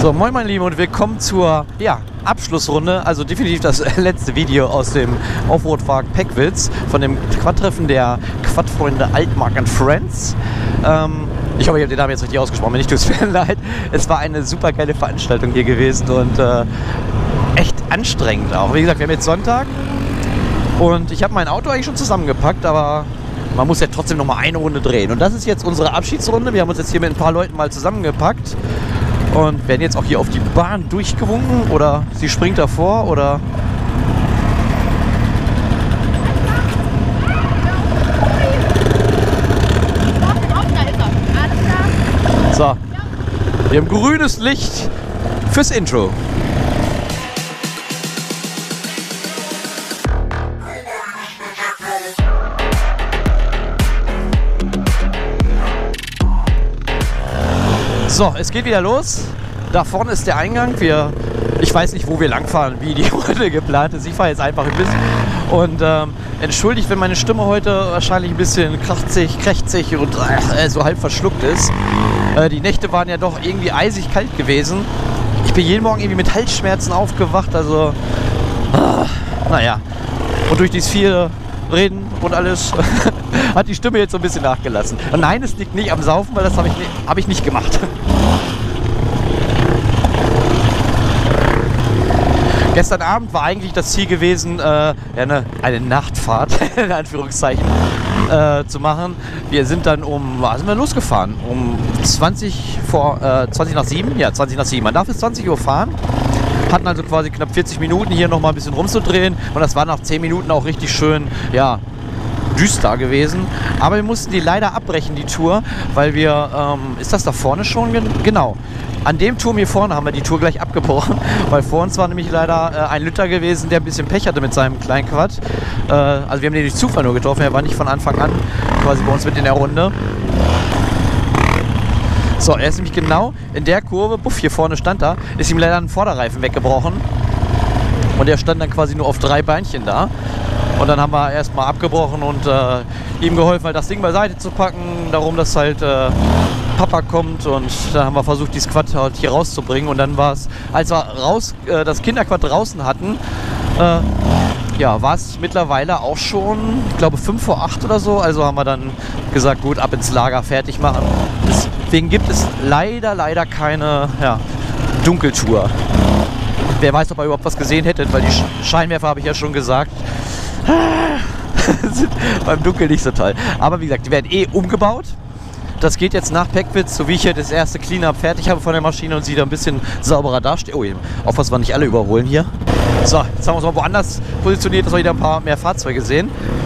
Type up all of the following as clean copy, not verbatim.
So, moin meine Lieben und willkommen zur Abschlussrunde, also definitiv das letzte Video aus dem Offroad-Park Peckwitz von dem Quad-Treffen der Quad-Freunde Altmark and Friends. Ich hoffe, ich habe den Namen jetzt richtig ausgesprochen, wenn nicht, tut es mir leid. Es war eine super geile Veranstaltung hier gewesen und echt anstrengend auch. Wie gesagt, wir haben jetzt Sonntag und ich habe mein Auto eigentlich schon zusammengepackt, aber man muss ja trotzdem noch mal eine Runde drehen. Und das ist jetzt unsere Abschiedsrunde. Wir haben uns jetzt hier mit ein paar Leuten mal zusammengepackt und werden jetzt auch hier auf die Bahn durchgewunken oder sie springt davor oder... So, wir haben grünes Licht fürs Intro. So, es geht wieder los. Da vorne ist der Eingang. Ich weiß nicht, wo wir langfahren, wie die Runde geplant ist. Ich fahre jetzt einfach ein bisschen. Und entschuldigt, wenn meine Stimme heute wahrscheinlich ein bisschen krächzig und so halb verschluckt ist. Die Nächte waren ja doch irgendwie eisig kalt gewesen. Ich bin jeden Morgen irgendwie mit Halsschmerzen aufgewacht. Also, naja. Und durch dieses viele Reden und alles hat die Stimme jetzt so ein bisschen nachgelassen. Und nein, es liegt nicht am Saufen, weil das hab ich nicht gemacht. Gestern Abend war eigentlich das Ziel gewesen, eine Nachtfahrt, in Anführungszeichen, zu machen. Wir sind dann sind wir losgefahren? Um 20 nach 7? Ja, 20 nach 7. Man darf bis 20 Uhr fahren. Hatten also quasi knapp 40 Minuten hier nochmal ein bisschen rumzudrehen. Und das war nach 10 Minuten auch richtig schön, ja, düster gewesen. Aber wir mussten die leider abbrechen, die Tour, weil wir, ist das da vorne schon? Genau. An dem Turm hier vorne haben wir die Tour gleich abgebrochen, weil vor uns war nämlich leider ein Lütter gewesen, der ein bisschen Pech hatte mit seinem kleinen Quad. Also wir haben den durch Zufall nur getroffen, er war nicht von Anfang an quasi bei uns mit in der Runde. So, er ist nämlich genau in der Kurve, buff, hier vorne stand er, ist ihm leider ein Vorderreifen weggebrochen. Und er stand dann quasi nur auf 3 Beinchen da. Und dann haben wir erstmal abgebrochen und ihm geholfen, halt das Ding beiseite zu packen, darum, dass halt Papa kommt. Und dann haben wir versucht, dieses Quad halt hier rauszubringen. Und dann war es, als wir das Kinderquad draußen hatten, war es mittlerweile auch schon, ich glaube 5 vor 8 oder so. Also haben wir dann gesagt, gut, ab ins Lager, fertig machen. Deswegen gibt es leider keine Dunkeltour. Wer weiß, ob ihr überhaupt was gesehen hättet, weil die Scheinwerfer, habe ich ja schon gesagt, sind beim Dunkeln nicht so toll. Aber wie gesagt, die werden umgebaut. Das geht jetzt nach Peckwitz, so wie ich hier das erste Cleanup fertig habe von der Maschine und sie da ein bisschen sauberer dasteht. Oh, aufpassen wir nicht alle überholen hier. So, jetzt haben wir uns mal woanders positioniert, dass wir wieder ein paar mehr Fahrzeuge sehen.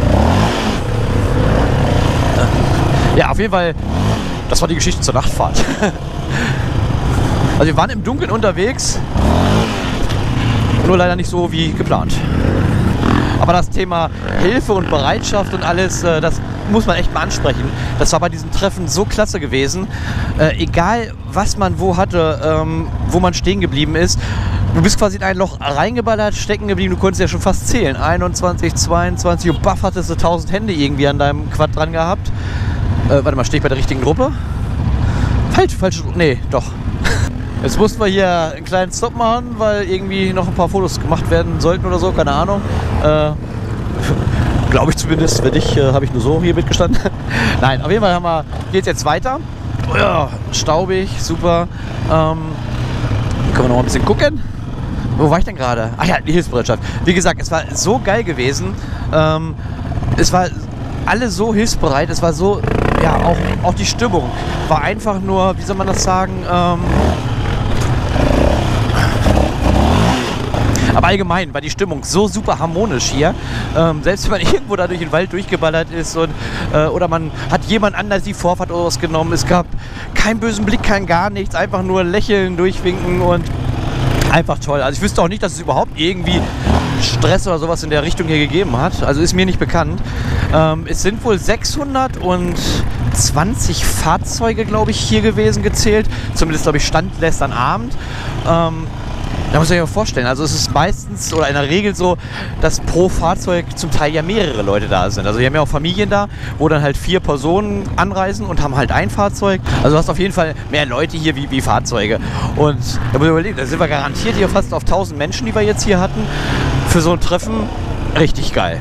Ja, auf jeden Fall, das war die Geschichte zur Nachtfahrt. Also wir waren im Dunkeln unterwegs, nur leider nicht so wie geplant. Aber das Thema Hilfe und Bereitschaft und alles, das muss man echt mal ansprechen. Das war bei diesem Treffen so klasse gewesen. Egal, was man wo hatte, wo man stehen geblieben ist. Du bist quasi in ein Loch reingeballert, stecken geblieben. Du konntest ja schon fast zählen. 21, 22 und baff hattest du 1000 Hände irgendwie an deinem Quad dran gehabt. Warte mal, stehe ich bei der richtigen Gruppe? Falsch, nee, doch. Jetzt mussten wir hier einen kleinen Stop machen, weil irgendwie noch ein paar Fotos gemacht werden sollten oder so, keine Ahnung. Glaube ich zumindest, für dich habe ich nur so hier mitgestanden. Nein, auf jeden Fall geht es jetzt weiter. Ja, staubig, super. Können wir noch ein bisschen gucken. Wo war ich denn gerade? Ach ja, die Hilfsbereitschaft. Wie gesagt, es war so geil gewesen. Es war alle so hilfsbereit. Es war so, ja, auch die Stimmung war einfach nur, wie soll man das sagen, aber allgemein war die Stimmung so super harmonisch hier. Selbst wenn man irgendwo da durch den Wald durchgeballert ist oder man hat jemand anders die Vorfahrt oder was genommen. Es gab keinen bösen Blick, kein gar nichts. Einfach nur lächeln, durchwinken und einfach toll. Also ich wüsste auch nicht, dass es überhaupt irgendwie Stress oder sowas in der Richtung hier gegeben hat. Also ist mir nicht bekannt. Es sind wohl 620 Fahrzeuge, glaube ich, hier gewesen gezählt. Zumindest, glaube ich, stand gestern Abend. Da muss ich mir vorstellen, also es ist meistens oder in der Regel so, dass pro Fahrzeug zum Teil ja mehrere Leute da sind. Also wir haben ja auch Familien da, wo dann halt 4 Personen anreisen und haben halt ein Fahrzeug. Also du hast auf jeden Fall mehr Leute hier wie Fahrzeuge. Und da muss ich überlegen, da sind wir garantiert hier fast auf 1000 Menschen, die wir jetzt hier hatten. Für so ein Treffen richtig geil.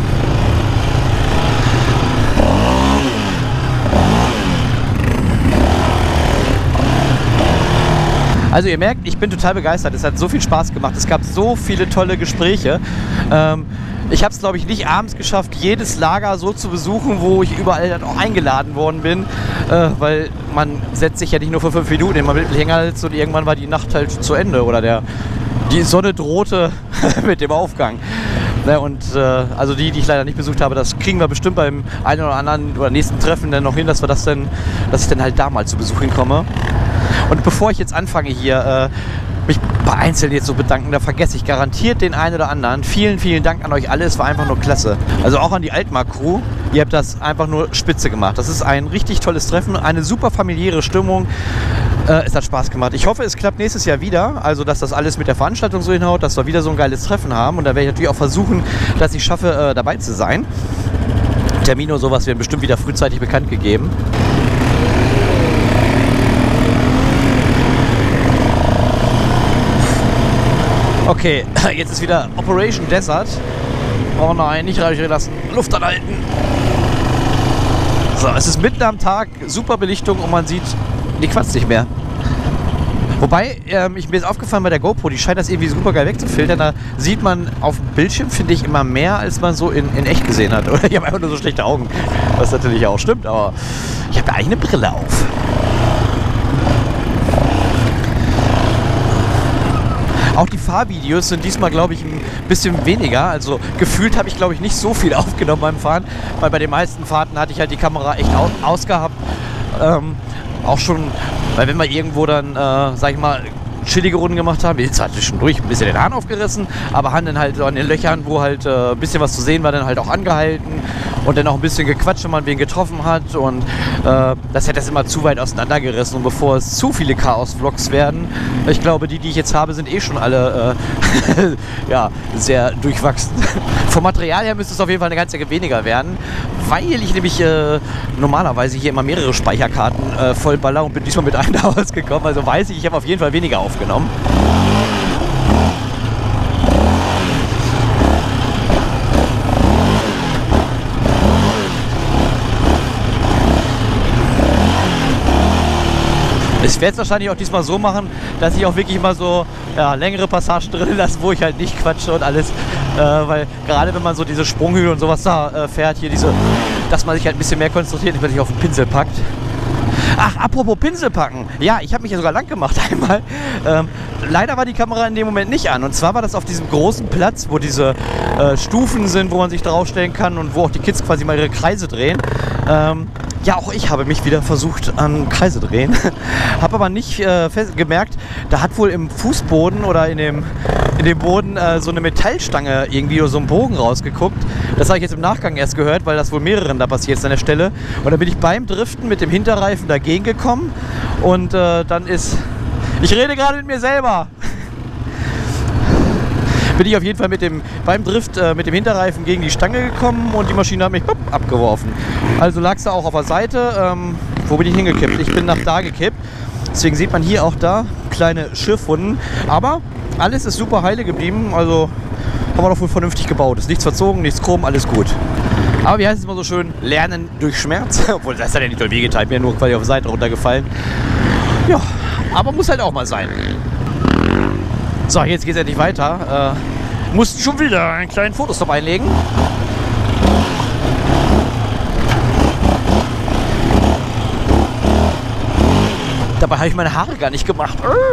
Also ihr merkt, ich bin total begeistert. Es hat so viel Spaß gemacht. Es gab so viele tolle Gespräche. Ich habe es, glaube ich, nicht abends geschafft, jedes Lager so zu besuchen, wo ich überall dann auch eingeladen worden bin. Weil man setzt sich ja nicht nur für 5 Minuten in den Hinterhalt und irgendwann war die Nacht halt zu Ende. Oder die Sonne drohte mit dem Aufgang. Und also die ich leider nicht besucht habe, das kriegen wir bestimmt beim einen oder anderen oder nächsten Treffen dann noch hin, dass ich dann halt da mal zu Besuch hinkomme. Und bevor ich jetzt anfange hier, mich bei Einzelnen jetzt so bedanken, da vergesse ich garantiert den einen oder anderen. Vielen, vielen Dank an euch alle, es war einfach nur klasse. Also auch an die Altmark-Crew, ihr habt das einfach nur spitze gemacht. Das ist ein richtig tolles Treffen, eine super familiäre Stimmung. Es hat Spaß gemacht. Ich hoffe, es klappt nächstes Jahr wieder, also dass das alles mit der Veranstaltung so hinhaut, dass wir wieder so ein geiles Treffen haben. Und da werde ich natürlich auch versuchen, dass ich schaffe, dabei zu sein. Termine und sowas werden bestimmt wieder frühzeitig bekannt gegeben. Okay, jetzt ist wieder Operation Desert. Oh nein, nicht reichen lassen. Luft anhalten. So, es ist mitten am Tag, super Belichtung und man sieht die Quads nicht mehr. Wobei, mir ist aufgefallen bei der GoPro, die scheint das irgendwie super geil wegzufiltern. Da sieht man auf dem Bildschirm, finde ich, immer mehr, als man so in echt gesehen hat. Oder ich habe einfach nur so schlechte Augen. Was natürlich auch stimmt, aber ich habe ja eigentlich eine Brille auf. Auch die Fahrvideos sind diesmal, glaube ich, ein bisschen weniger. Also gefühlt habe ich, glaube ich, nicht so viel aufgenommen beim Fahren. Weil bei den meisten Fahrten hatte ich halt die Kamera echt ausgehabt. Auch schon, weil wenn wir irgendwo dann, sag ich mal, chillige Runden gemacht haben, wir zwar zwischendurch ein bisschen den Hahn aufgerissen, aber haben dann halt so an den Löchern, wo halt ein bisschen was zu sehen war, dann halt auch angehalten und dann auch ein bisschen gequatscht, wenn man wen getroffen hat und das hätte das immer zu weit auseinandergerissen und bevor es zu viele Chaos-Vlogs werden, ich glaube, die ich jetzt habe, sind eh schon alle ja, sehr durchwachsen. Vom Material her müsste es auf jeden Fall eine ganze Ecke weniger werden, weil ich nämlich normalerweise hier immer mehrere Speicherkarten vollballer und bin diesmal mit einer ausgekommen, also weiß ich habe auf jeden Fall weniger aufgenommen. Ich werde es wahrscheinlich auch diesmal so machen, dass ich auch wirklich mal so längere Passagen drin lasse, wo ich halt nicht quatsche und alles. Weil gerade wenn man so diese Sprunghöhe und sowas da fährt, hier dass man sich halt ein bisschen mehr konzentriert, wenn man sich auf den Pinsel packt. Ach, apropos Pinsel packen. Ja, ich habe mich ja sogar lang gemacht einmal. Leider war die Kamera in dem Moment nicht an. Und zwar war das auf diesem großen Platz, wo diese Stufen sind, wo man sich draufstellen kann und wo auch die Kids quasi mal ihre Kreise drehen. Ja, auch ich habe mich wieder versucht an Kreise drehen. Habe aber nicht gemerkt, da hat wohl im Fußboden oder in dem Boden so eine Metallstange irgendwie so einen Bogen rausgeguckt. Das habe ich jetzt im Nachgang erst gehört, weil das wohl mehreren da passiert ist an der Stelle. Und dann bin ich beim Driften mit dem Hinterreifen dagegen gekommen und dann ist... Ich rede gerade mit mir selber! Bin ich auf jeden Fall beim Drift mit dem Hinterreifen gegen die Stange gekommen und die Maschine hat mich abgeworfen. Also lag sie auch auf der Seite. Wo bin ich hingekippt? Ich bin nach da gekippt. Deswegen sieht man hier auch da kleine Schürfwunden. Aber alles ist super heile geblieben. Also haben wir doch wohl vernünftig gebaut. Ist nichts verzogen, nichts krumm, alles gut. Aber wie heißt es immer so schön? Lernen durch Schmerz. Obwohl, das hat ja nicht doll wehgetan. Mir nur quasi auf die Seite runtergefallen. Ja, aber muss halt auch mal sein. So, jetzt geht es endlich weiter. Mussten schon wieder einen kleinen Fotostop einlegen. Dabei habe ich meine Haare gar nicht gemacht.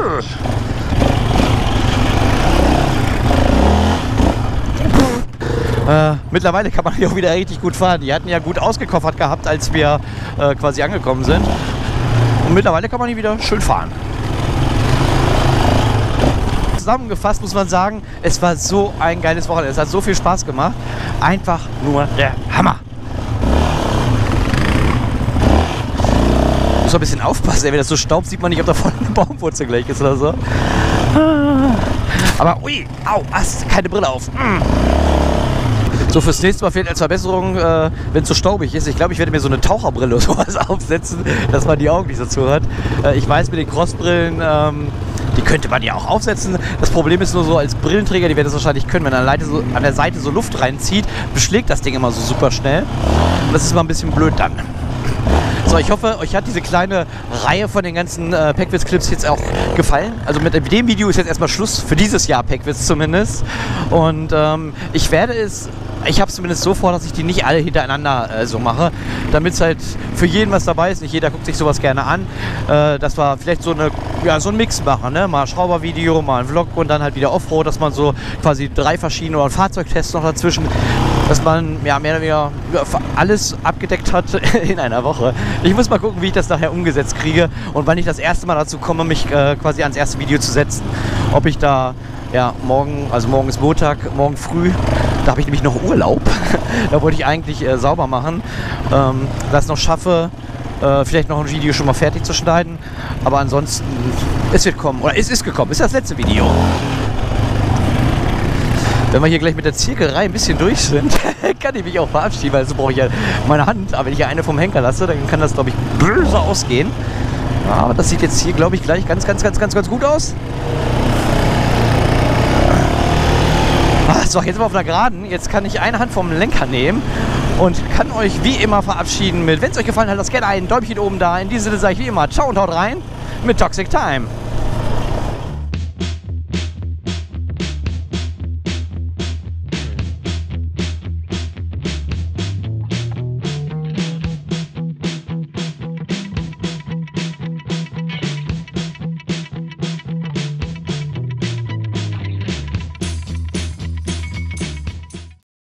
Mittlerweile kann man hier auch wieder richtig gut fahren. Die hatten ja gut ausgekoffert gehabt, als wir quasi angekommen sind. Und mittlerweile kann man hier wieder schön fahren. Zusammengefasst muss man sagen, es war so ein geiles Wochenende. Es hat so viel Spaß gemacht. Einfach nur der Hammer. Muss ein bisschen aufpassen, wenn das so staubt, sieht man nicht, ob da vorne eine Baumwurzel gleich ist oder so. Aber, ui, au, hast keine Brille auf. So, fürs nächste Mal fehlt als Verbesserung, wenn es so staubig ist. Ich glaube, ich werde mir so eine Taucherbrille oder sowas aufsetzen, dass man die Augen nicht so zu hat. Ich weiß, mit den Crossbrillen, die könnte man ja auch aufsetzen. Das Problem ist nur so, als Brillenträger, die werden das wahrscheinlich können, wenn an der Seite so Luft reinzieht, beschlägt das Ding immer so super schnell. Und das ist mal ein bisschen blöd dann. So, ich hoffe, euch hat diese kleine Reihe von den ganzen Packwitz-Clips jetzt auch gefallen. Also mit dem Video ist jetzt erstmal Schluss für dieses Jahr Packwitz zumindest. Und ich habe es zumindest so vor, dass ich die nicht alle hintereinander so mache, damit es halt für jeden was dabei ist. Nicht jeder guckt sich sowas gerne an. Dass wir vielleicht so einen Mix machen, ne? Mal ein Schraubervideo, mal ein Vlog und dann halt wieder Offroad, dass man so quasi 3 verschiedene oder Fahrzeugtests noch dazwischen, dass man ja mehr oder weniger alles abgedeckt hat in einer Woche. Ich muss mal gucken, wie ich das nachher umgesetzt kriege und wann ich das erste Mal dazu komme, mich quasi ans erste Video zu setzen. Ob ich da morgen ist Montag, morgen früh, da habe ich nämlich noch Urlaub. Da wollte ich eigentlich sauber machen. Das noch schaffe, vielleicht noch ein Video schon mal fertig zu schneiden. Aber ansonsten, es wird kommen. Oder es ist gekommen. Es ist das letzte Video. Wenn wir hier gleich mit der Zirkelei ein bisschen durch sind, kann ich mich auch verabschieden, weil so brauche ich ja meine Hand. Aber wenn ich ja eine vom Henker lasse, dann kann das, glaube ich, böse ausgehen. Aber das sieht jetzt hier, glaube ich, gleich ganz gut aus. So, jetzt sind wir auf einer Geraden. Jetzt kann ich eine Hand vom Lenker nehmen und kann euch wie immer verabschieden mit, wenn es euch gefallen hat, lasst gerne ein Däumchen oben da. In diesem Sinne sage ich wie immer, ciao und haut rein mit Toxic Time.